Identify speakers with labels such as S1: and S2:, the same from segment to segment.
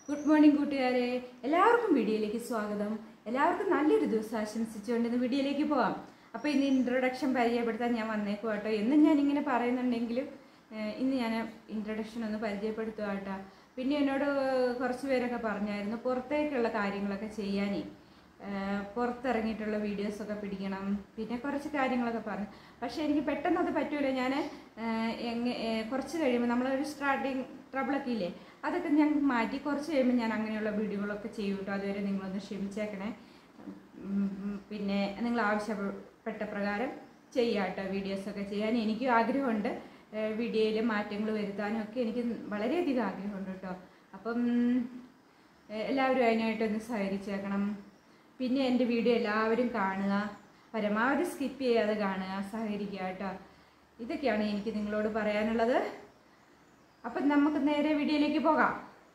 S1: Good morning കൂട്ടുകാരെ, എല്ലാവർക്കും വീഡിയോയിലേക്ക് സ്വാഗതം. എല്ലാവർക്കും നല്ലൊരു ദിവസം ആശംസിച്ചുകൊണ്ട് ഇന്ന് വീഡിയോയിലേക്ക് പോകാം. അപ്പോൾ ഇന്ന് ഇൻട്രൊഡക്ഷൻ പരിചയപ്പെടുത്താൻ ഞാൻ വന്നേക്കും കേട്ടോ. എന്നും ഞാനിങ്ങനെ പറയുന്നുണ്ടെങ്കിലും ഇന്ന് ഞാൻ ഇൻട്രൊഡക്ഷൻ ഒന്ന് പരിചയപ്പെടുത്തുക കേട്ടോ. പിന്നെ എന്നോട് കുറച്ച് പേരൊക്കെ പറഞ്ഞായിരുന്നു പുറത്തേക്കുള്ള കാര്യങ്ങളൊക്കെ ചെയ്യാനേ, പുറത്തിറങ്ങിയിട്ടുള്ള വീഡിയോസൊക്കെ പിടിക്കണം, പിന്നെ കുറച്ച് കാര്യങ്ങളൊക്കെ പറഞ്ഞു. പക്ഷേ എനിക്ക് പെട്ടെന്ന് അത് പറ്റൂല. ഞാൻ കുറച്ച് കഴിയുമ്പോൾ നമ്മളൊരു സ്റ്റാർട്ടിങ് ട്രബിളൊക്കെ ഇല്ലേ, അതൊക്കെ ഞാൻ മാറ്റി കുറച്ച് കഴിയുമ്പോൾ ഞാൻ അങ്ങനെയുള്ള വീഡിയോകളൊക്കെ ചെയ്യും കേട്ടോ. അതുവരെ നിങ്ങളൊന്ന് ക്ഷമിച്ചേക്കണേ. പിന്നെ നിങ്ങൾ ആവശ്യപ്പെട്ട പ്രകാരം ചെയ്യാം കേട്ടോ. വീഡിയോസൊക്കെ ചെയ്യാൻ എനിക്കും ആഗ്രഹമുണ്ട്. വീഡിയോയിൽ മാറ്റങ്ങൾ വരുത്താനും ഒക്കെ എനിക്ക് വളരെയധികം ആഗ്രഹമുണ്ട് കേട്ടോ. അപ്പം എല്ലാവരും അതിനായിട്ടൊന്ന് സഹകരിച്ചേക്കണം. പിന്നെ എൻ്റെ വീഡിയോ എല്ലാവരും കാണുക, പരമാവധി സ്കിപ്പ് ചെയ്യാതെ കാണുക, സഹകരിക്കുക കേട്ടോ. ഇതൊക്കെയാണ് എനിക്ക് നിങ്ങളോട് പറയാനുള്ളത്. അപ്പം നമുക്ക് നേരെ വീഡിയോയിലേക്ക് പോകാം.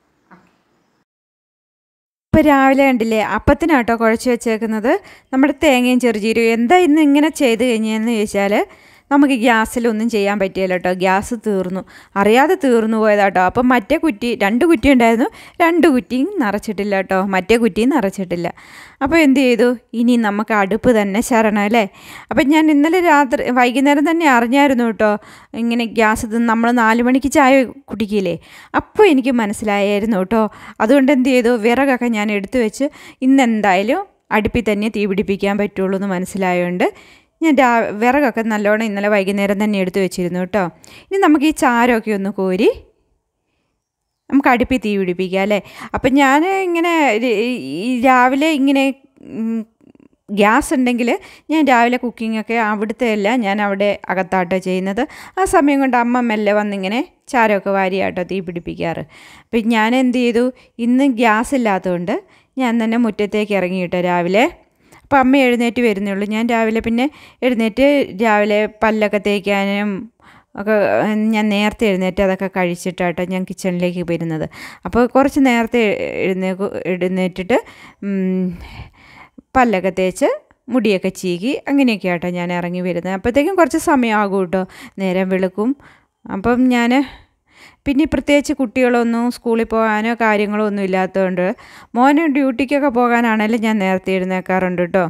S2: ഇപ്പോൾ രാവിലെ കണ്ടില്ലേ, അപ്പത്തിനാട്ടോ കുഴച്ച് വെച്ചേക്കുന്നത് നമ്മുടെ തേങ്ങയും ചെറുജീരകവും. എന്താ ഇന്ന് ഇങ്ങനെ ചെയ്ത് കഴിഞ്ഞതെന്ന് ചോദിച്ചാൽ, നമുക്ക് ഗ്യാസിലൊന്നും ചെയ്യാൻ പറ്റിയില്ല കേട്ടോ. ഗ്യാസ് തീർന്നു, അറിയാതെ തീർന്നു പോയതാട്ടോ. അപ്പം മറ്റേ കുറ്റി, 2 കുറ്റി ഉണ്ടായിരുന്നു, 2 കുറ്റിയും നിറച്ചിട്ടില്ല കേട്ടോ. മറ്റേ കുറ്റിയും നിറച്ചിട്ടില്ല. അപ്പോൾ എന്ത് ചെയ്തു, ഇനി നമുക്ക് അടുപ്പ് തന്നെ ശരണം അല്ലേ. അപ്പം ഞാൻ ഇന്നലെ വൈകുന്നേരം തന്നെ അറിഞ്ഞായിരുന്നു കേട്ടോ, ഇങ്ങനെ ഗ്യാസ് നമ്മൾ 4 മണിക്ക് ചായ കുടിക്കില്ലേ, അപ്പോൾ എനിക്ക് മനസ്സിലായായിരുന്നു കേട്ടോ. അതുകൊണ്ട് എന്ത് ചെയ്തു, വിറകൊക്കെ ഞാൻ എടുത്തു വെച്ച് ഇന്നെന്തായാലും അടുപ്പിൽ തന്നെ തീ പിടിപ്പിക്കാൻ പറ്റുള്ളൂ എന്ന് മനസ്സിലായതുകൊണ്ട് ഞാൻ വിറകൊക്കെ നല്ലോണം ഇന്നലെ വൈകുന്നേരം തന്നെ എടുത്തു വെച്ചിരുന്നു കേട്ടോ. ഇനി നമുക്ക് ഈ ചാരമൊക്കെ ഒന്ന് കോരി നമുക്ക് അടുപ്പിൽ തീ പിടിപ്പിക്കാം അല്ലേ. അപ്പം ഞാൻ ഇങ്ങനെ രാവിലെ ഇങ്ങനെ ഗ്യാസ് ഉണ്ടെങ്കിൽ ഞാൻ രാവിലെ കുക്കിങ്ങൊക്കെ അവിടുത്തെ അല്ല, ഞാൻ അവിടെ അകത്താട്ടോ ചെയ്യുന്നത്. ആ സമയം കൊണ്ട് അമ്മ മെല്ലെ വന്നിങ്ങനെ ചാരമൊക്കെ വാരിയാട്ടോ തീ പിടിപ്പിക്കാറ്. അപ്പം ഞാൻ എന്ത് ചെയ്തു, ഇന്ന് ഗ്യാസ് ഇല്ലാത്തതുകൊണ്ട് ഞാൻ തന്നെ മുറ്റത്തേക്ക് ഇറങ്ങി കേട്ടോ രാവിലെ. അപ്പം അമ്മ എഴുന്നേറ്റ് വരുന്നുള്ളൂ. ഞാൻ രാവിലെ പിന്നെ എഴുന്നേറ്റ് രാവിലെ പല്ലൊക്കെ തേക്കാനും ഒക്കെ ഞാൻ നേരത്തെ എഴുന്നേറ്റ് അതൊക്കെ കഴിച്ചിട്ടാട്ടോ ഞാൻ കിച്ചണിലേക്ക് വരുന്നത്. അപ്പോൾ കുറച്ച് നേരത്തെ എഴുന്നേറ്റിട്ട് പല്ലൊക്കെ തേച്ച് മുടിയൊക്കെ ചീകി അങ്ങനെയൊക്കെ ആട്ടോ ഞാൻ ഇറങ്ങി വരുന്നത്. അപ്പോഴത്തേക്കും കുറച്ച് സമയമാകും കേട്ടോ, നേരം വെളുക്കും. അപ്പം ഞാൻ പിന്നെ പ്രത്യേകിച്ച് കുട്ടികളൊന്നും സ്കൂളിൽ പോകാനോ കാര്യങ്ങളോ ഒന്നും ഇല്ലാത്തതുകൊണ്ട് മോന് ഡ്യൂട്ടിക്കൊക്കെ പോകാനാണെങ്കിലും ഞാൻ നേരത്തെ എഴുന്നേൽക്കാറുണ്ട് കേട്ടോ.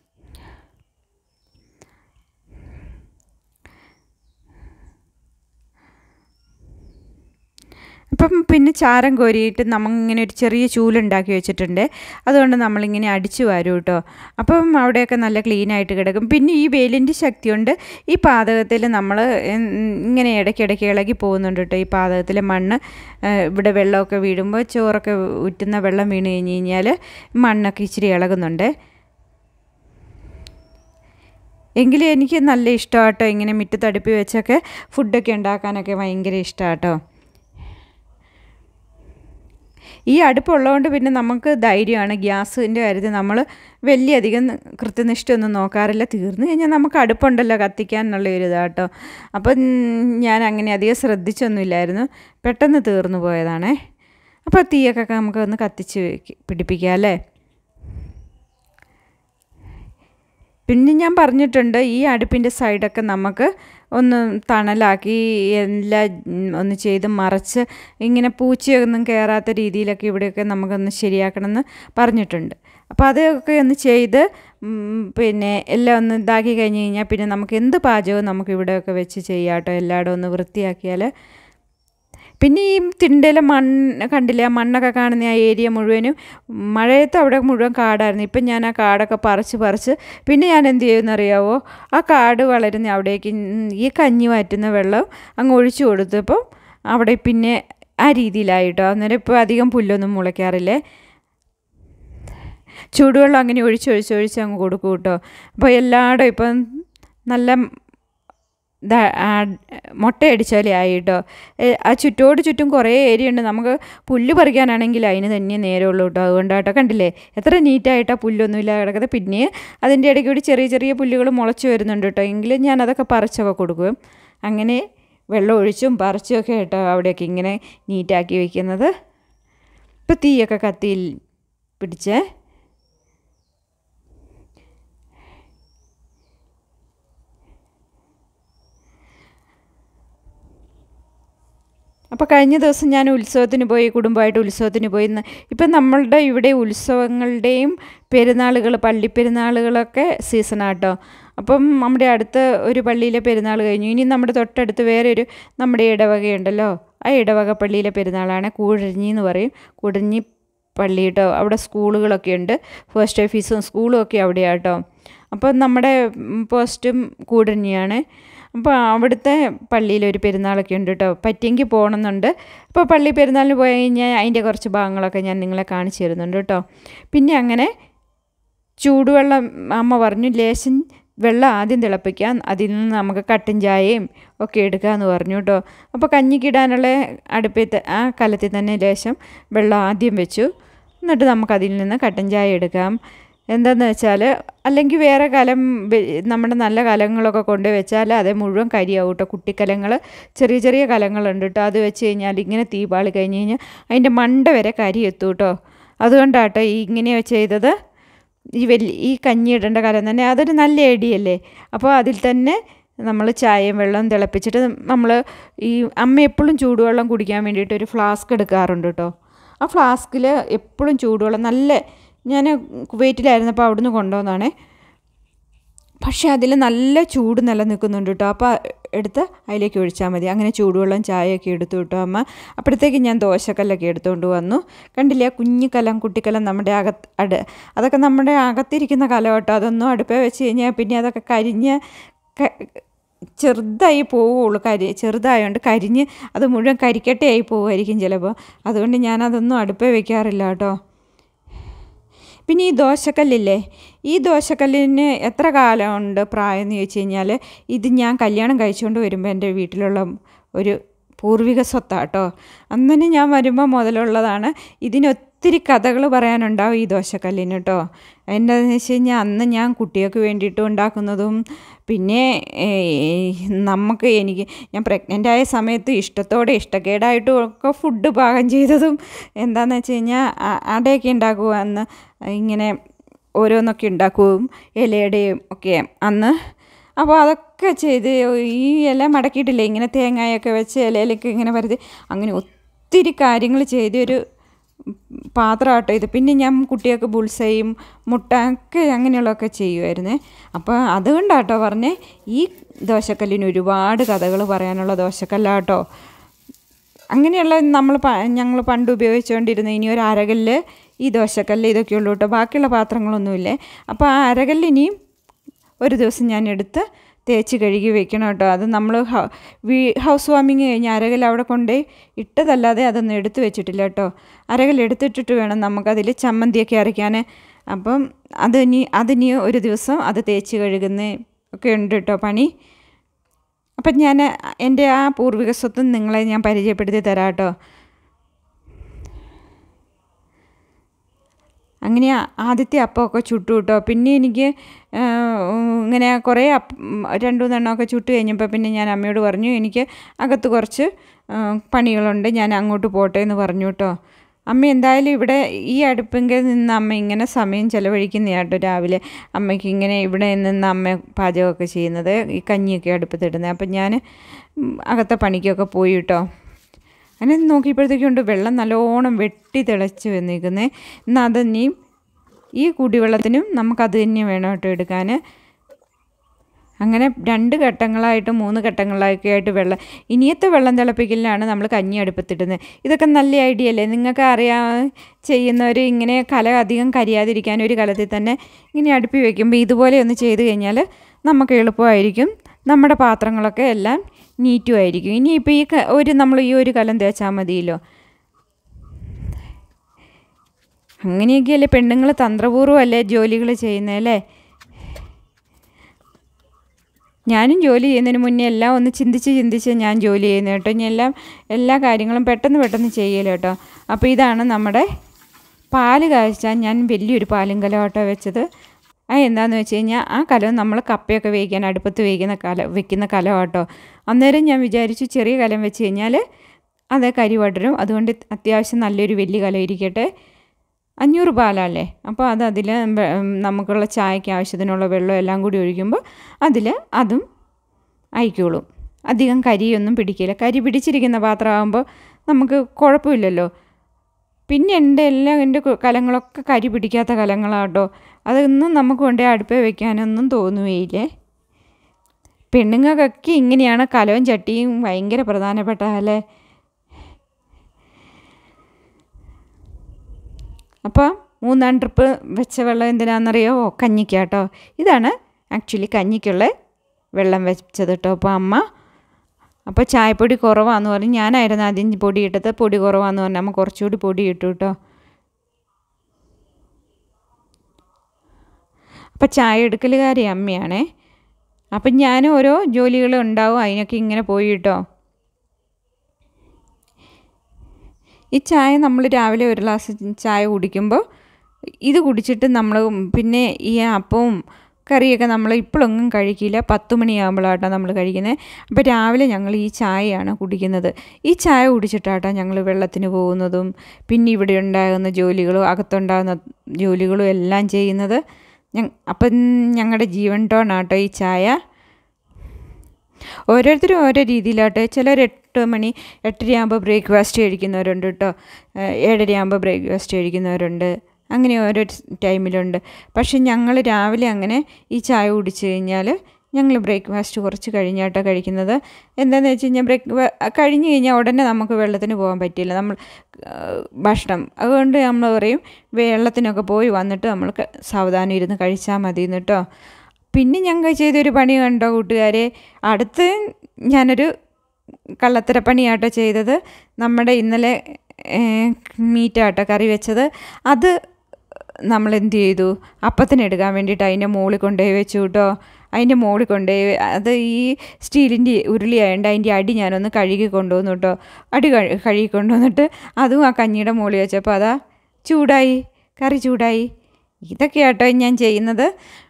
S2: അപ്പം പിന്നെ ചാരം കോരിയിട്ട് നമ്മളിങ്ങനെ ഒരു ചെറിയ ചൂലുണ്ടാക്കി വെച്ചിട്ടുണ്ട്. അതുകൊണ്ട് നമ്മളിങ്ങനെ അടിച്ചു വരും കേട്ടോ. അപ്പം അവിടെയൊക്കെ നല്ല ക്ലീനായിട്ട് കിടക്കും. പിന്നെ ഈ വെയിലിൻ്റെ ശക്തി കൊണ്ട് ഈ പാതകത്തിൽ നമ്മൾ ഇങ്ങനെ ഇടയ്ക്കിടയ്ക്ക് ഇളകി പോകുന്നുണ്ട് കേട്ടോ. ഈ പാതകത്തിൽ മണ്ണ് ഇവിടെ വെള്ളമൊക്കെ വീഴുമ്പോൾ, ചോറൊക്കെ ഉറ്റുന്ന വെള്ളം വീണ് കഴിഞ്ഞ് കഴിഞ്ഞാൽ മണ്ണൊക്കെ ഇച്ചിരി ഇളകുന്നുണ്ട്. എങ്കിലും എനിക്ക് നല്ല ഇഷ്ടമാട്ടോ ഇങ്ങനെ മുറ്റത്തടുപ്പി വെച്ചൊക്കെ ഫുഡൊക്കെ ഉണ്ടാക്കാനൊക്കെ ഭയങ്കര ഇഷ്ടമാട്ടോ. ഈ അടുപ്പുള്ളതുകൊണ്ട് പിന്നെ നമുക്ക് ധൈര്യമാണ്. ഗ്യാസിൻ്റെ കാര്യത്തിൽ നമ്മൾ വലിയധികം കൃത്യനിഷ്ഠയൊന്നും നോക്കാറില്ല. തീർന്നു കഴിഞ്ഞാൽ നമുക്ക് അടുപ്പുണ്ടല്ലോ കത്തിക്കാൻ എന്നുള്ള ഒരു ഇതാട്ടോ. അപ്പം ഞാൻ അങ്ങനെ അധികം ശ്രദ്ധിച്ചൊന്നുമില്ലായിരുന്നു, പെട്ടെന്ന് തീർന്നു പോയതാണേ. അപ്പോൾ തീയൊക്കെ നമുക്ക് ഒന്ന് കത്തിച്ച് പിടിപ്പിക്കാം അല്ലേ. പിന്നെ ഞാൻ പറഞ്ഞിട്ടുണ്ട്, ഈ അടുപ്പിൻ്റെ സൈഡൊക്കെ നമുക്ക് ഒന്ന് തണലാക്കി എല്ലാം ഒന്ന് ചെയ്ത് മറച്ച് ഇങ്ങനെ പൂച്ചയൊന്നും കയറാത്ത രീതിയിലൊക്കെ ഇവിടെയൊക്കെ നമുക്കൊന്ന് ശരിയാക്കണമെന്ന് പറഞ്ഞിട്ടുണ്ട്. അപ്പോൾ അതൊക്കെ ഒന്ന് ചെയ്ത് പിന്നെ എല്ലാം ഒന്ന് ഇതാക്കി കഴിഞ്ഞ് കഴിഞ്ഞാൽ പിന്നെ നമുക്ക് എന്ത് പാചകവും നമുക്ക് ഇവിടെയൊക്കെ വെച്ച് ചെയ്യാം കേട്ടോ. എല്ലായിടും ഒന്ന് വൃത്തിയാക്കിയാൽ. പിന്നെ ഈ തിണ്ടയിലെ മണ്ണ് കണ്ടില്ലേ, ആ മണ്ണൊക്കെ കാണുന്ന ആ ഏരിയ മുഴുവനും മഴയത്ത് അവിടെ മുഴുവൻ കാടായിരുന്നു. ഇപ്പം ഞാൻ ആ കാടൊക്കെ പറിച്ച് പിന്നെ ഞാൻ എന്ത് ചെയ്യുമെന്നറിയാവോ, ആ കാട് വളരുന്ന അവിടേക്ക് ഈ കഞ്ഞി വാറ്റുന്ന വെള്ളം അങ്ങ് ഒഴിച്ചു കൊടുത്തപ്പം അവിടെ പിന്നെ ആ രീതിയിലായിട്ടോ. അന്നേരം ഇപ്പോൾ അധികം പുല്ലൊന്നും മുളയ്ക്കാറില്ലേ. ചൂടുവെള്ളം അങ്ങനെ ഒഴിച്ച് അങ്ങ് കൊടുക്കും കേട്ടോ. അപ്പോൾ എല്ലായിടും ഇപ്പം നല്ല മുട്ടയടിച്ച പോലെ ആയി കേട്ടോ. ആ ചുറ്റും കുറേ ഏരിയ ഉണ്ട്. നമുക്ക് പുല്ല് പറിക്കാനാണെങ്കിൽ അതിന് തന്നെ നേരമുള്ളൂ കേട്ടോ. അതുകൊണ്ടാട്ടോ കണ്ടില്ലേ എത്ര നീറ്റായിട്ടാണ് പുല്ലൊന്നുമില്ല കിടക്കുന്നത്. പിന്നെ അതിൻ്റെ ഇടയ്ക്ക് കൂടി ചെറിയ പുല്ലുകൾ മുളച്ച് വരുന്നുണ്ട് കേട്ടോ. എങ്കിലും ഞാൻ അതൊക്കെ പറിച്ചൊക്കെ കൊടുക്കും. അങ്ങനെ വെള്ളം ഒഴിച്ചും പറിച്ചുമൊക്കെ കേട്ടോ അവിടെയൊക്കെ ഇങ്ങനെ നീറ്റാക്കി വയ്ക്കുന്നത്. ഇപ്പോൾ തീയൊക്കെ കത്തിയിൽ പിടിച്ചേ. അപ്പോൾ കഴിഞ്ഞ ദിവസം ഞാൻ ഉത്സവത്തിന് പോയി, കുടുംബമായിട്ട് ഉത്സവത്തിന് പോയി. ഇപ്പം നമ്മളുടെ ഇവിടെ ഉത്സവങ്ങളുടെയും പെരുന്നാളുകൾ, പള്ളിപ്പെരുന്നാളുകളൊക്കെ സീസണാട്ടോ. അപ്പം നമ്മുടെ അടുത്ത ഒരു പള്ളിയിലെ പെരുന്നാൾ കഴിഞ്ഞു. ഇനി നമ്മുടെ തൊട്ടടുത്ത് വേറെ ഒരു നമ്മുടെ ഇടവകയുണ്ടല്ലോ, ആ ഇടവക പള്ളിയിലെ പെരുന്നാളാണ്. കൂടരഞ്ഞി എന്ന് പറയും, കൂടരഞ്ഞി പള്ളി കേട്ടോ. അവിടെ സ്കൂളുകളൊക്കെ ഉണ്ട്, പോസ്റ്റ് ഓഫീസും സ്കൂളും ഒക്കെ അവിടെയാണ് കേട്ടോ. അപ്പം നമ്മുടെ പോസ്റ്റും കൂടരഞ്ഞിയാണ്. അപ്പോൾ അവിടുത്തെ പള്ളിയിലൊരു പെരുന്നാളൊക്കെ ഉണ്ട് കേട്ടോ. പറ്റിയെങ്കിൽ പോകണമെന്നുണ്ട്. അപ്പോൾ പള്ളി പെരുന്നാളിന് പോയി കഴിഞ്ഞാൽ അതിൻ്റെ കുറച്ച് ഭാഗങ്ങളൊക്കെ ഞാൻ നിങ്ങളെ കാണിച്ചു തരുന്നുണ്ട് കേട്ടോ. പിന്നെ അങ്ങനെ ചൂടുവെള്ളം അമ്മ പറഞ്ഞു, ലേശം വെള്ളം ആദ്യം തിളപ്പിക്കാം, അതിൽ നിന്ന് നമുക്ക് കട്ടൻ ചായയും ഒക്കെ എടുക്കാമെന്ന് പറഞ്ഞു കേട്ടോ. അപ്പോൾ കഞ്ഞിക്കിടാനുള്ള അടുപ്പിൽ ആ കലത്തിൽ തന്നെ ലേശം വെള്ളം ആദ്യം വെച്ചു. എന്നിട്ട് നമുക്കതിൽ നിന്ന് കട്ടൻ ചായ എടുക്കാം. എന്താണെന്ന് വെച്ചാൽ അല്ലെങ്കിൽ വേറെ കലം, നമ്മുടെ നല്ല കലങ്ങളൊക്കെ കൊണ്ട് വെച്ചാൽ അത് മുഴുവൻ കരിയാവും കേട്ടോ. കുട്ടിക്കലങ്ങൾ, ചെറിയ ചെറിയ കലങ്ങളുണ്ട് കേട്ടോ. അത് വെച്ച് കഴിഞ്ഞാൽ ഇങ്ങനെ തീ പാളി കഴിഞ്ഞ് കഴിഞ്ഞാൽ അതിൻ്റെ മണ്ട വരെ കരി എത്തും കേട്ടോ. അതുകൊണ്ടാട്ടോ ഇങ്ങനെ ചെയ്തത്. ഈ കഞ്ഞി ഇടേണ്ട കലം തന്നെ അതൊരു നല്ല ഐഡിയല്ലേ. അപ്പോൾ അതിൽ തന്നെ നമ്മൾ ചായയും വെള്ളം തിളപ്പിച്ചിട്ട് നമ്മൾ ഈ അമ്മ എപ്പോഴും ചൂടുവെള്ളം കുടിക്കാൻ വേണ്ടിയിട്ട് ഒരു ഫ്ലാസ്ക് എടുക്കാറുണ്ട് കേട്ടോ. ആ ഫ്ലാസ്കിൽ എപ്പോഴും ചൂടുവെള്ളം, നല്ല, ഞാൻ കുവൈറ്റിലായിരുന്നപ്പോൾ അവിടുന്ന് കൊണ്ടുവന്നതാണേ. പക്ഷേ അതിൽ നല്ല ചൂട് നിലനിൽക്കുന്നുണ്ട് കേട്ടോ. അപ്പോൾ എടുത്ത് അതിലേക്ക് ഒഴിച്ചാൽ മതി. അങ്ങനെ ചൂടുവെള്ളം ചായയൊക്കെ എടുത്തു കേട്ടോ അമ്മ. അപ്പോഴത്തേക്ക് ഞാൻ ദോശക്കല്ലൊക്കെ എടുത്തുകൊണ്ട് വന്നു. കണ്ടില്ലേ, കുഞ്ഞു കലം, കുട്ടിക്കലം നമ്മുടെ അതൊക്കെ നമ്മുടെ അകത്തിരിക്കുന്ന കലം കേട്ടോ. അതൊന്നും അടുപ്പേ വെച്ച് കഴിഞ്ഞാൽ പിന്നെ അതൊക്കെ കരിഞ്ഞ് ചെറുതായി പോവുള്ളൂ. ചെറുതായതുകൊണ്ട് കരിഞ്ഞ് അത് മുഴുവൻ കരിക്കട്ടയായി പോവുമായിരിക്കും ചിലപ്പോൾ. അതുകൊണ്ട് ഞാനതൊന്നും അടുപ്പേ വെക്കാറില്ല കേട്ടോ. പിന്നെ ഈ ദോശക്കല്ലില്ലേ, ഈ ദോശക്കല്ലിന് എത്ര കാലമുണ്ട് പ്രായം എന്ന് ചോദിച്ചു കഴിഞ്ഞാൽ, ഇത് ഞാൻ കല്യാണം കഴിച്ചുകൊണ്ട് വരുമ്പോൾ എൻ്റെ വീട്ടിലുള്ള ഒരു പൂർവിക സ്വത്താട്ടോ. അന്നനെ ഞാൻ വരുമ്പോൾ മുതലുള്ളതാണ്. ഇതിനൊത്തിരി കഥകൾ പറയാനുണ്ടാവും ഈ ദോശക്കല്ലിന് കേട്ടോ. എന്താണെന്ന് വെച്ച് കഴിഞ്ഞാൽ അന്ന് ഞാൻ കുട്ടികൾക്ക് വേണ്ടിയിട്ട് ഉണ്ടാക്കുന്നതും, പിന്നെ ഞാൻ പ്രഗ്നൻ്റായ സമയത്ത് ഇഷ്ടത്തോടെ ഇഷ്ടക്കേടായിട്ടും ഒക്കെ ഫുഡ് പാകം ചെയ്തതും, എന്താണെന്ന് വെച്ച് കഴിഞ്ഞാൽ അടയൊക്കെ ഉണ്ടാക്കുക അന്ന്, ഇങ്ങനെ ഓരോന്നൊക്കെ ഉണ്ടാക്കുകയും ഇലയുടെയും ഒക്കെ അന്ന്. അപ്പോൾ അതൊക്കെ ചെയ്ത് ഈ ഇല മടക്കിയിട്ടില്ലേ, ഇങ്ങനെ തേങ്ങയൊക്കെ വെച്ച് ഇലയിലേക്ക് ഇങ്ങനെ വരുത്തി, അങ്ങനെ ഒത്തിരി കാര്യങ്ങൾ ചെയ്തൊരു പാത്രമാട്ടോ ഇത്. പിന്നെ ഞാൻ കുട്ടികൾക്ക് ബുൾസയും മുട്ട ഒക്കെ അങ്ങനെയുള്ളതൊക്കെ ചെയ്യുമായിരുന്നേ. അപ്പോൾ അതുകൊണ്ടാട്ടോ പറഞ്ഞേ, ഈ ദോശക്കല്ലിന് ഒരുപാട് കഥകൾ പറയാനുള്ള ദോശക്കല്ലാട്ടോ. അങ്ങനെയുള്ള ഞങ്ങൾ പണ്ട് ഉപയോഗിച്ചുകൊണ്ടിരുന്ന ഇനി ഒരു അരകല്ല്, ഈ ദോശക്കല്ല് ഇതൊക്കെ ഉള്ളൂ കേട്ടോ. ബാക്കിയുള്ള പാത്രങ്ങളൊന്നുമില്ലേ. അപ്പോൾ ആ അരകല്ലിനിയും ഒരു ദിവസം ഞാൻ എടുത്ത് തേച്ച് കഴുകി വെക്കണം കേട്ടോ. അത് നമ്മൾ ഹൗസ് വാമിങ് കഴിഞ്ഞ് അരകല്ല് അവിടെ കൊണ്ടുപോയി ഇട്ടതല്ലാതെ അതൊന്നും എടുത്ത് വെച്ചിട്ടില്ല കേട്ടോ. അരകല്ല് എടുത്തിട്ടിട്ട് വേണം നമുക്കതിൽ ചമ്മന്തിയൊക്കെ അരയ്ക്കാൻ. അപ്പം അതിനി ഒരു ദിവസം അത് തേച്ച് കഴുകുന്ന ഒക്കെ ഉണ്ട് കേട്ടോ പണി. അപ്പം ഞാൻ എൻ്റെ ആ പൂർവിക സ്വത്തും നിങ്ങളെ ഞാൻ പരിചയപ്പെടുത്തി തരാം കേട്ടോ. അങ്ങനെ ആദ്യത്തെ അപ്പമൊക്കെ ചുട്ടു കേട്ടോ. പിന്നെ എനിക്ക് ഇങ്ങനെ കുറേ 2-3 എണ്ണമൊക്കെ ചുട്ട് കഴിഞ്ഞപ്പോൾ പിന്നെ ഞാൻ അമ്മയോട് പറഞ്ഞു, എനിക്ക് അകത്ത് കുറച്ച് പണികളുണ്ട്, ഞാൻ അങ്ങോട്ട് പോട്ടെ എന്ന് പറഞ്ഞു കേട്ടോ. അമ്മ എന്തായാലും ഇവിടെ ഈ അടുപ്പെങ്കിൽ നിന്ന് അമ്മ ഇങ്ങനെ സമയം ചിലവഴിക്കുന്നതാട്ടോ. രാവിലെ അമ്മയ്ക്ക് ഇങ്ങനെ ഇവിടെ നിന്ന് അമ്മ പാചകമൊക്കെ ചെയ്യുന്നത്, ഈ കഞ്ഞിയൊക്കെ അടുപ്പത്തിടുന്നത്. അപ്പം ഞാൻ അകത്തെ പണിക്കൊക്കെ പോയി കേട്ടോ. അങ്ങനെ നോക്കിയപ്പോഴത്തേക്കുണ്ട് വെള്ളം നല്ലോണം വെട്ടി തിളച്ച് വന്നിരിക്കുന്നത്. എന്നാൽ അതിനെയും ഈ കുടിവെള്ളത്തിനും നമുക്കത് തന്നെ വേണം കേട്ടോ എടുക്കാൻ. അങ്ങനെ 2 ഘട്ടങ്ങളായിട്ട് 3 ഘട്ടങ്ങളൊക്കെ ആയിട്ട് ഇനിയത്തെ വെള്ളം തിളപ്പിക്കലിലാണ് നമ്മൾ കഞ്ഞി അടുപ്പത്തിടുന്നത്. ഇതൊക്കെ നല്ല ഐഡിയ അല്ലേ? നിങ്ങൾക്ക് ചെയ്യുന്നവർ ഇങ്ങനെ കല അധികം കരിയാതിരിക്കാൻ ഒരു കലത്തിൽ തന്നെ ഇങ്ങനെ അടുപ്പി വയ്ക്കുമ്പോൾ ഇതുപോലെ ഒന്ന് ചെയ്ത് കഴിഞ്ഞാൽ നമുക്ക് എളുപ്പമായിരിക്കും. നമ്മുടെ പാത്രങ്ങളൊക്കെ എല്ലാം നീറ്റുമായിരിക്കും. ഇനിയിപ്പോൾ നമ്മൾ ഈ ഒരു കലം തേച്ചാൽ മതിയല്ലോ. അങ്ങനെയൊക്കെയല്ലേ പെണ്ണുങ്ങൾ തന്ത്രപൂർവ്വമല്ലേ ജോലികൾ ചെയ്യുന്നതല്ലേ. ഞാനും ജോലി ചെയ്യുന്നതിന് മുന്നേ എല്ലാം ഒന്ന് ചിന്തിച്ച് ഞാൻ ജോലി ചെയ്യുന്നത് കേട്ടോ. ഇനി എല്ലാ കാര്യങ്ങളും പെട്ടെന്ന് ചെയ്യല്ലോ കേട്ടോ. അപ്പോൾ ഇതാണ് നമ്മുടെ പാല് കാച്ചാൻ ഞാൻ വലിയൊരു പാലും കലം കേട്ടോ വെച്ചത്. എന്താണെന്ന് വെച്ച് കഴിഞ്ഞാൽ ആ കലം നമ്മൾ കപ്പയൊക്കെ വേവിക്കാൻ അടുപ്പത്ത് വെക്കുന്ന കലം കേട്ടോ. അന്നേരം ഞാൻ വിചാരിച്ചു ചെറിയ കലം വെച്ച് കഴിഞ്ഞാൽ അത് കരി പടരും. അതുകൊണ്ട് അത്യാവശ്യം നല്ലൊരു വലിയ കലം ഇരിക്കട്ടെ. 500 പാലല്ലേ, അപ്പോൾ അതിൽ നമുക്കുള്ള ചായയ്ക്ക് ആവശ്യത്തിനുള്ള വെള്ളം എല്ലാം കൂടി ഒഴിക്കുമ്പോൾ അതും ആയിക്കോളും. അധികം കരിയൊന്നും പിടിക്കില്ല. കരി പിടിച്ചിരിക്കുന്ന പാത്രമാകുമ്പോൾ നമുക്ക് കുഴപ്പമില്ലല്ലോ. പിന്നെ എൻ്റെ കലങ്ങളൊക്കെ കരി പിടിക്കാത്ത കലങ്ങളാട്ടോ. അതൊന്നും നമുക്ക് കൊണ്ടുപോയി അടുപ്പിൽ വെക്കാനൊന്നും തോന്നുകയില്ലേ. പെണ്ണുങ്ങൾക്കൊക്കെ ഇങ്ങനെയാണ് കലവും ചട്ടിയും ഭയങ്കര പ്രധാനപ്പെട്ടതല്ലേ. അപ്പോൾ 3-ാം ട്രിപ്പ് വെച്ച വെള്ളം എന്തിനാണെന്നറിയോ? കഞ്ഞിക്കാട്ടോ. ഇതാണ് ആക്ച്വലി കഞ്ഞിക്കുള്ള വെള്ളം വെച്ചത് കേട്ടോ. അപ്പോൾ ചായപ്പൊടി കുറവാന്ന് പറഞ്ഞ് ഞാനായിരുന്നു ആദ്യം പൊടി ഇട്ടത്. പൊടി കുറവാന്ന് പറഞ്ഞാൽ അമ്മ കുറച്ചുകൂടി പൊടി ഇട്ടു കേട്ടോ. അപ്പോൾ ചായ എടുക്കലുകാരി അമ്മയാണേ. അപ്പം ഞാൻ ഓരോ ജോലികളുണ്ടാവും, അതിനൊക്കെ ഇങ്ങനെ പോയി കേട്ടോ. ഈ ചായ നമ്മൾ രാവിലെ ഒരു ഗ്ലാസ് ചായ കുടിക്കുമ്പോൾ ഇത് കുടിച്ചിട്ട് നമ്മൾ പിന്നെ ഈ അപ്പവും കറിയൊക്കെ നമ്മൾ ഇപ്പോഴൊന്നും കഴിക്കില്ല. 10 മണിയാകുമ്പോഴാട്ടോ നമ്മൾ കഴിക്കുന്നത്. അപ്പോൾ രാവിലെ ഞങ്ങൾ ഈ ചായയാണ് കുടിക്കുന്നത്. ഈ ചായ കുടിച്ചിട്ടാട്ടോ ഞങ്ങൾ വെള്ളത്തിന് പോകുന്നതും പിന്നെ ഇവിടെ ഉണ്ടാകുന്ന ജോലികളും അകത്തുണ്ടാകുന്ന ജോലികളും എല്ലാം ചെയ്യുന്നത്. അപ്പം ഞങ്ങളുടെ ജീവൻ ടോണാട്ടോ ഈ ചായ. ഓരോരുത്തരും ഓരോ രീതിയിലാട്ടെ. ചിലർ 8 മണി 8:30 ആകുമ്പോൾ ബ്രേക്ക്ഫാസ്റ്റ് കഴിക്കുന്നവരുണ്ട് കേട്ടോ. 7:30 ആകുമ്പോൾ ബ്രേക്ക്ഫാസ്റ്റ് കഴിക്കുന്നവരുണ്ട്. അങ്ങനെ ഓരോ ടൈമിലുണ്ട്. പക്ഷെ ഞങ്ങൾ രാവിലെ അങ്ങനെ ഈ ചായ കുടിച്ച് കഴിഞ്ഞാൽ ഞങ്ങൾ ബ്രേക്ക്ഫാസ്റ്റ് കുറച്ച് കഴിഞ്ഞാട്ടോ കഴിക്കുന്നത്. എന്താണെന്ന് വെച്ച് കഴിഞ്ഞാൽ കഴിഞ്ഞ് കഴിഞ്ഞാൽ ഉടനെ നമുക്ക് വെള്ളത്തിന് പോകാൻ പറ്റില്ല, നമ്മൾ ഭക്ഷണം. അതുകൊണ്ട് നമ്മൾ പറയും വെള്ളത്തിനൊക്കെ പോയി വന്നിട്ട് നമ്മൾ സാവധാനം ഇരുന്ന് കഴിച്ചാൽ മതി കേട്ടോ. പിന്നെ ഞങ്ങൾ ചെയ്തൊരു പണി കണ്ടോ കൂട്ടുകാരെ? അടുത്ത് ഞാനൊരു കള്ളത്തരപ്പണിയാട്ടോ ചെയ്തത്. നമ്മുടെ ഇന്നലെ മീറ്റാട്ടോ കറി വെച്ചത്. അത് നമ്മൾ എന്ത് ചെയ്തു? അപ്പത്തിനെടുക്കാൻ വേണ്ടിയിട്ട് അതിൻ്റെ മുകളിൽ കൊണ്ടുപോയി വെച്ചു കേട്ടോ. അതിൻ്റെ മുകളിൽ കൊണ്ടുപോയി അത് ഈ സ്റ്റീലിൻ്റെ ഉരുളിയായതുകൊണ്ട് അതിൻ്റെ അടി ഞാനൊന്ന് കഴുകി കൊണ്ടുവന്നു കേട്ടോ. അടി കഴുകി കൊണ്ടുവന്നിട്ട് അതും ആ കഞ്ഞിയുടെ മുകളിൽ വെച്ചപ്പോൾ അതാ ചൂടായി, കറി ചൂടായി. ഇതൊക്കെയാട്ടോ ഞാൻ ചെയ്യുന്നത്.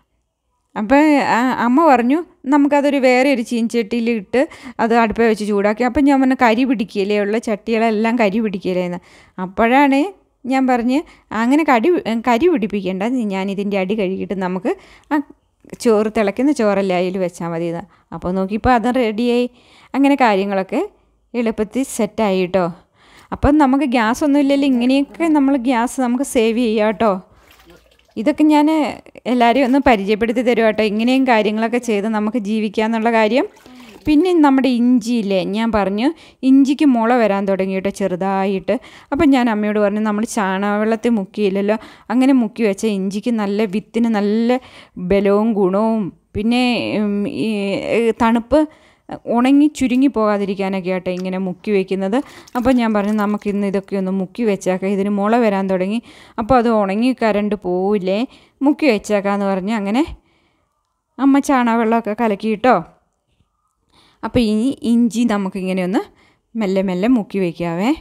S2: അപ്പോൾ അമ്മ പറഞ്ഞു നമുക്കതൊരു വേറെ ഒരു ചീൻചട്ടിയിൽ ഇട്ട് അത് അടുപ്പിൽ വെച്ച് ചൂടാക്കി. അപ്പം ഞാൻ പറഞ്ഞു കരി പിടിക്കില്ലേ, ഉള്ള ചട്ടികളെല്ലാം കരി പിടിക്കില്ലേ എന്ന്. അപ്പോഴാണ് ഞാൻ പറഞ്ഞ് അങ്ങനെ കരി പിടിപ്പിക്കേണ്ട, ഞാനിതിൻ്റെ അടി കഴുകിയിട്ട് നമുക്ക് ആ ചോറ് തിളയ്ക്കുന്ന ചോറല്ലേ അതിൽ വെച്ചാൽ മതി എന്ന്. അപ്പോൾ നോക്കിയപ്പോൾ അത് റെഡിയായി. അങ്ങനെ കാര്യങ്ങളൊക്കെ എളുപ്പത്തിൽ സെറ്റായി കേട്ടോ. അപ്പം നമുക്ക് ഗ്യാസ് ഒന്നും ഇല്ലല്ലോ, ഇങ്ങനെയൊക്കെ നമ്മൾ ഗ്യാസ് നമുക്ക് സേവ് ചെയ്യാം കേട്ടോ. ഇതൊക്കെ ഞാൻ എല്ലാവരെയും ഒന്ന് പരിചയപ്പെടുത്തി തരും കേട്ടോ. ഇങ്ങനെയും കാര്യങ്ങളൊക്കെ ചെയ്ത് നമുക്ക് ജീവിക്കാമെന്നുള്ള കാര്യം. പിന്നെ നമ്മുടെ ഇഞ്ചിയില്ലേ, ഞാൻ പറഞ്ഞു ഇഞ്ചിക്ക് മുള വരാൻ തുടങ്ങി കേട്ടോ ചെറുതായിട്ട്. അപ്പം ഞാൻ അമ്മയോട് പറഞ്ഞു നമ്മൾ ചാണകവെള്ളത്തിൽ മുക്കിയില്ലല്ലോ, അങ്ങനെ മുക്കി വെച്ച ഇഞ്ചിക്ക് നല്ല വിത്തിന് നല്ല ബലവും ഗുണവും പിന്നെ ഈ തണുപ്പ് ഉണങ്ങി ചുരുങ്ങി പോകാതിരിക്കാനൊക്കെ ആട്ടെ ഇങ്ങനെ മുക്കി വയ്ക്കുന്നത്. അപ്പോൾ ഞാൻ പറഞ്ഞു നമുക്കിന്ന് ഇതൊക്കെ ഒന്ന് മുക്കി വെച്ചേക്കാം, ഇതിന് മുള വരാൻ തുടങ്ങി, അപ്പോൾ അത് ഉണങ്ങി കരണ്ട് പോവില്ലേ, മുക്കി വെച്ചേക്കാമെന്ന് പറഞ്ഞ് അങ്ങനെ അമ്മ ചാണകവെള്ളമൊക്കെ കലക്കിയിട്ടോ. അപ്പോൾ ഈ ഇഞ്ചി നമുക്കിങ്ങനെ ഒന്ന് മെല്ലെ മെല്ലെ മുക്കി വയ്ക്കാവേ.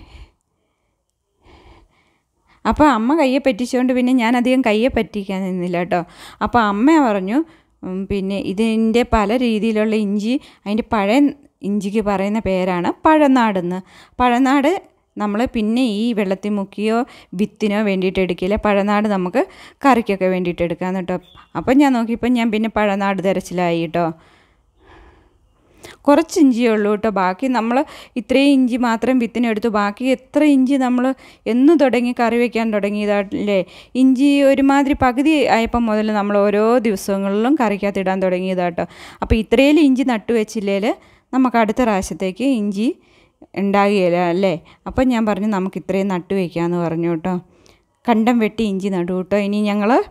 S2: അപ്പോൾ അമ്മ കയ്യെ പറ്റിച്ചുകൊണ്ട് പിന്നെ ഞാനധികം കയ്യെ പറ്റിക്കാൻ നിന്നില്ല കേട്ടോ. അപ്പോൾ അമ്മ പറഞ്ഞു പിന്നെ ഇതിൻ്റെ പല രീതിയിലുള്ള ഇഞ്ചി, അതിൻ്റെ പഴയ ഇഞ്ചിക്ക് പറയുന്ന പേരാണ് പഴനാടെന്ന്. പഴനാട് നമ്മൾ പിന്നെ ഈ വെള്ളത്തിൽ മുക്കിയോ വിത്തിനോ വേണ്ടിയിട്ട് എടുക്കില്ല. പഴനാട് നമുക്ക് കറിക്കൊക്കെ വേണ്ടിയിട്ട് എടുക്കാമെന്ന് കേട്ടോ. അപ്പം ഞാൻ നോക്കിയപ്പോൾ ഞാൻ പിന്നെ പഴനാട് തിരച്ചിലായി കേട്ടോ. കുറച്ച് ഇഞ്ചിയേ ഉള്ളൂ കേട്ടോ. ബാക്കി നമ്മൾ ഇത്രയും ഇഞ്ചി മാത്രം വിത്തിനെടുത്തു. ബാക്കി എത്ര ഇഞ്ചി നമ്മൾ എന്ന് തുടങ്ങി കറി വയ്ക്കാൻ തുടങ്ങിയതല്ലേ. ഇഞ്ചി ഒരുമാതിരി പകുതി ആയപ്പം മുതൽ നമ്മൾ ഓരോ ദിവസങ്ങളിലും കറിക്കകത്തിടാൻ തുടങ്ങിയതാട്ടോ. അപ്പോൾ ഇത്രയും ഇഞ്ചി നട്ടു വെച്ചില്ലേൽ നമുക്ക് അടുത്ത പ്രാവശ്യത്തേക്ക് ഇഞ്ചി ഉണ്ടാകുകയില്ല അല്ലേ. അപ്പം ഞാൻ പറഞ്ഞു നമുക്ക് ഇത്രയും നട്ടു വയ്ക്കാമെന്ന് പറഞ്ഞു കേട്ടോ. കണ്ടം വെട്ടി ഇഞ്ചി നട്ടു കേട്ടോ. ഇനി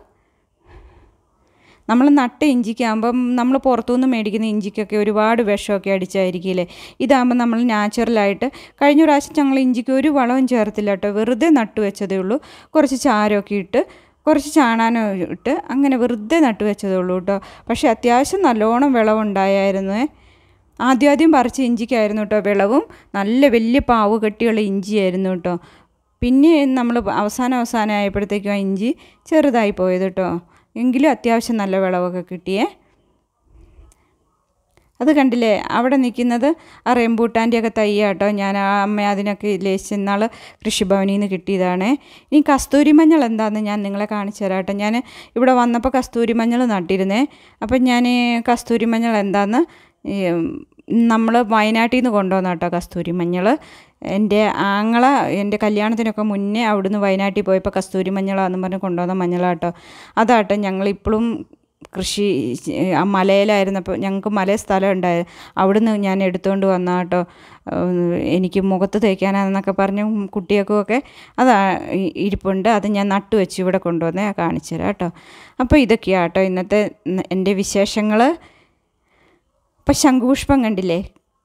S2: നമ്മൾ നട്ട ഇഞ്ചിക്കാകുമ്പം നമ്മൾ പുറത്തുനിന്ന് മേടിക്കുന്ന ഇഞ്ചിക്കൊക്കെ ഒരുപാട് വിഷമൊക്കെ അടിച്ചായിരിക്കില്ലേ. ഇതാകുമ്പോൾ നമ്മൾ നാച്ചുറലായിട്ട്, കഴിഞ്ഞ പ്രാവശ്യം ഞങ്ങൾ ഇഞ്ചിക്ക് ഒരു വളവും ചേർത്തില്ല കേട്ടോ, വെറുതെ നട്ടു വെച്ചതേ ഉള്ളൂ. കുറച്ച് ചാരമൊക്കെ ഇട്ട് കുറച്ച് ചാണാനും ഇട്ട് അങ്ങനെ വെറുതെ നട്ടു വെച്ചതേ ഉള്ളൂ കേട്ടോ. പക്ഷേ അത്യാവശ്യം നല്ലോണം വിളവുണ്ടായിരുന്നു. ആദ്യം പറിച്ച ഇഞ്ചിക്കായിരുന്നു കേട്ടോ വിളവും. നല്ല വലിയ പാവ് കെട്ടിയുള്ള ഇഞ്ചിയായിരുന്നു കേട്ടോ. പിന്നെ നമ്മൾ അവസാനമായപ്പോഴത്തേക്കും ആ ഇഞ്ചി ചെറുതായി പോയത് കേട്ടോ. എങ്കിലും അത്യാവശ്യം നല്ല വിളവൊക്കെ കിട്ടിയേ. അത് കണ്ടില്ലേ അവിടെ നിൽക്കുന്നത് ആ റെമ്പൂട്ടാൻ്റെയൊക്കെ തയ്യാട്ടോ. ഞാൻ ആ അമ്മ അതിനൊക്കെ ലേശിന്നാൾ കൃഷിഭവനിൽ നിന്ന് കിട്ടിയതാണ്. ഇനി കസ്തൂരി മഞ്ഞൾ എന്താണെന്ന് ഞാൻ നിങ്ങളെ കാണിച്ചു തരാം കേട്ടോ. ഞാൻ ഇവിടെ വന്നപ്പോൾ കസ്തൂരി മഞ്ഞൾ നട്ടിരുന്നേ. അപ്പം ഞാൻ കസ്തൂരി മഞ്ഞൾ എന്താണെന്ന് നമ്മൾ വയനാട്ടിൽ നിന്ന് കൊണ്ടുവന്ന കേട്ടോ കസ്തൂരി മഞ്ഞൾ. എൻ്റെ ആങ്ങള എൻ്റെ കല്യാണത്തിനൊക്കെ മുന്നേ അവിടുന്ന് വയനാട്ടിൽ പോയപ്പോൾ കസ്തൂരി മഞ്ഞളാണെന്ന് പറഞ്ഞ് കൊണ്ടുവന്ന മഞ്ഞളാട്ടോ. അതാട്ടോ ഞങ്ങളിപ്പോഴും കൃഷി ആ മലയിലായിരുന്നപ്പോൾ ഞങ്ങൾക്ക് മലയിൽ സ്ഥലം ഉണ്ടായത്, അവിടുന്ന് ഞാൻ എടുത്തുകൊണ്ട് വന്ന കേട്ടോ. എനിക്ക് മുഖത്ത് തേക്കാനാണെന്നൊക്കെ പറഞ്ഞ് കുട്ടികൾക്കുമൊക്കെ അത് ഇരിപ്പുണ്ട്. അത് ഞാൻ നട്ടു വെച്ച് ഇവിടെ കൊണ്ടുവന്നേ കാണിച്ചു തരാം കേട്ടോ. അപ്പോൾ ഇതൊക്കെയാണ് കേട്ടോ ഇന്നത്തെ എൻ്റെ വിശേഷങ്ങൾ. അപ്പോൾ ശംഖുപുഷ്പം കണ്ടില്ലേ,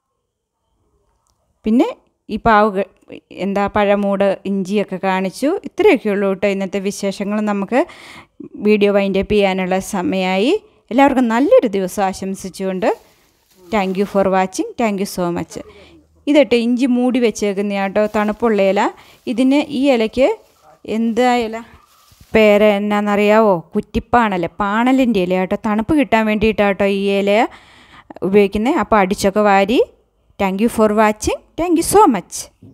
S2: പിന്നെ ഈ പഴമൂട് ഇഞ്ചിയൊക്കെ കാണിച്ചു. ഇത്രയൊക്കെ ഉള്ളൂ കേട്ടോ ഇന്നത്തെ വിശേഷങ്ങൾ. നമുക്ക് വീഡിയോ വൈൻഡപ്പ് ചെയ്യാനുള്ള സമയമായി. എല്ലാവർക്കും നല്ലൊരു ദിവസം ആശംസിച്ചുകൊണ്ട് thank you for watching. Thank you so much. ഇതട്ടെ ഇഞ്ചി മൂടി വെച്ചേക്കുന്ന കേട്ടോ, തണുപ്പുള്ള ഇല. ഇതിന് ഈ ഇലയ്ക്ക് എന്താ ഇല പേര് എന്നാണെന്നറിയാവോ? കുറ്റിപ്പാണൽ, പാണലിൻ്റെ ഇല കേട്ടോ. തണുപ്പ് കിട്ടാൻ വേണ്ടിയിട്ടാട്ടോ ഈ ഇല ഉപയോഗിക്കുന്നത്. അപ്പോൾ അടിച്ചൊക്കെ വാരി. Thank you for watching. Thank you so much.